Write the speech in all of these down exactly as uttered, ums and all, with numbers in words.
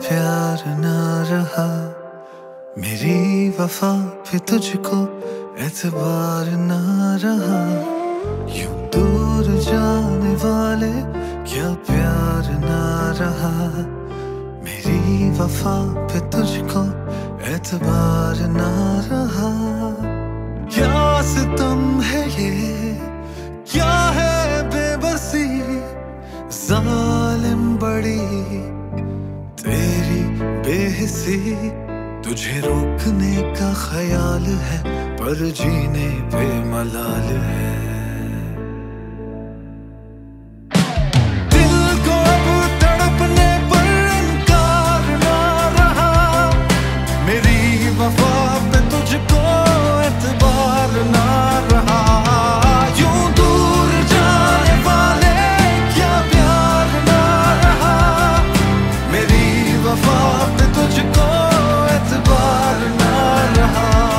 प्यार ना रहा, मेरी वफा पे तुझको एतबार ना रहा। यूं दूर जाने वाले क्या प्यार ना रहा, मेरी वफा पे तुझको एतबार ना रहा। क्या सितम है ये, क्या है बेबसी, जालिम बड़ी तेरी बेहिसी। तुझे रोकने का ख्याल है पर जीने पे मलाल है। दिल को अब तड़पने पर इनकार ना रहा, मेरी वफा पे तुझको एतबार ना रहा। यूं दूर जाने वाले क्या प्यार ना रहा, मेरी वफा पे तुझको एतबार ना रहा।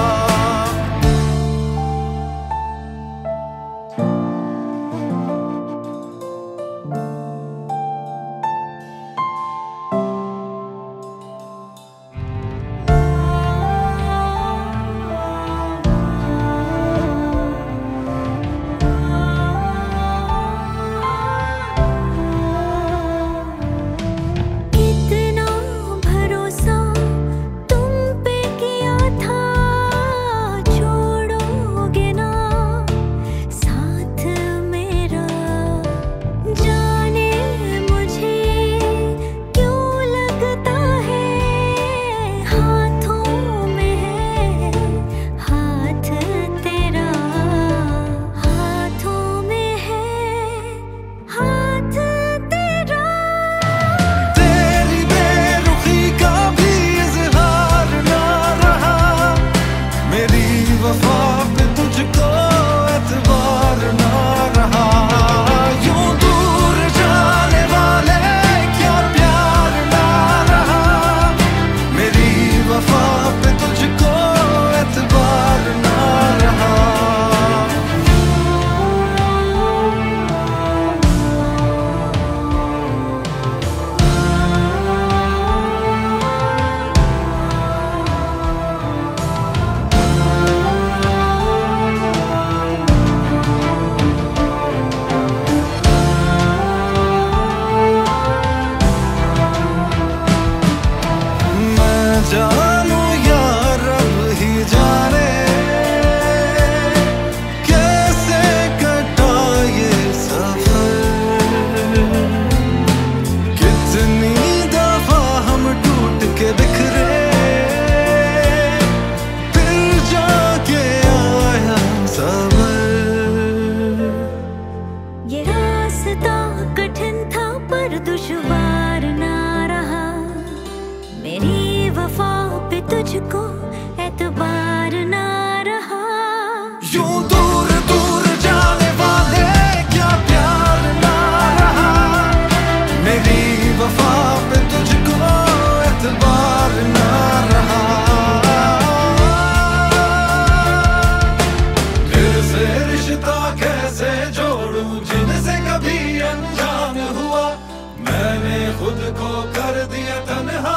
जानू या रब ही जाने कैसे कटा ये सफर। कितनी दफा हम टूट के बिखरे, फिर जाके आया सबर। ये रास्ता कठिन था पर दुश्वार ना रहा, मेरी वफा पे तुझको एतबार ना रहा। यूं दूर दूर जाने वाले क्या प्यार ना रहा, मेरी वफा पे तुझको एतबार ना रहा। फिर से रिश्ता कैसे जोड़ूं जिनसे कभी अनजान हुआ, मैंने खुद को कर दिया तन्हा,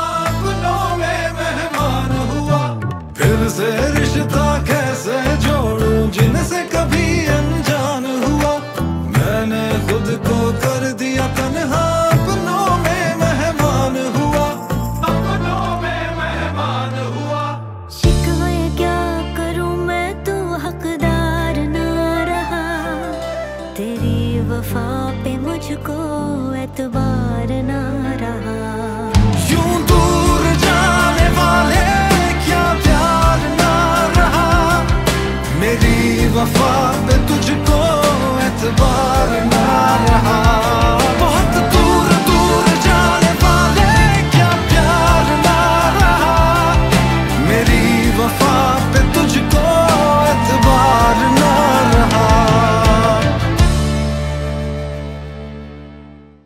फिर से रिश्ता कैसे जोड़ूं जिनसे कभी अनजान हुआ। मैंने खुद को कर दिया तन्हा, अपनों में मेहमान हुआ, अपनों में मेहमान हुआ। शिकवे क्या करूं मैं तो हकदार ना रहा, तेरी वफा पे मुझको एतबार ना रहा। यूं दूर जाने वाले क्या प्यार ना रहा, मेरी वफा पे तुझको एतबार ना रहा।